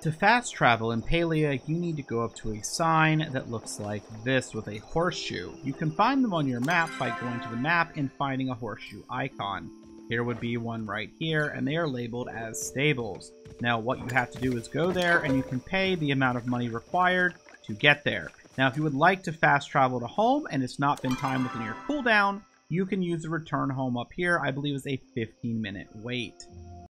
To fast travel in Palia, you need to go up to a sign that looks like this with a horseshoe. You can find them on your map by going to the map and finding a horseshoe icon. Here would be one right here, and they are labeled as stables. Now what you have to do is go there, and you can pay the amount of money required to get there. Now if you would like to fast travel to home and it's not been timed within your cooldown, you can use the return home up here. I believe it's a 15-minute wait.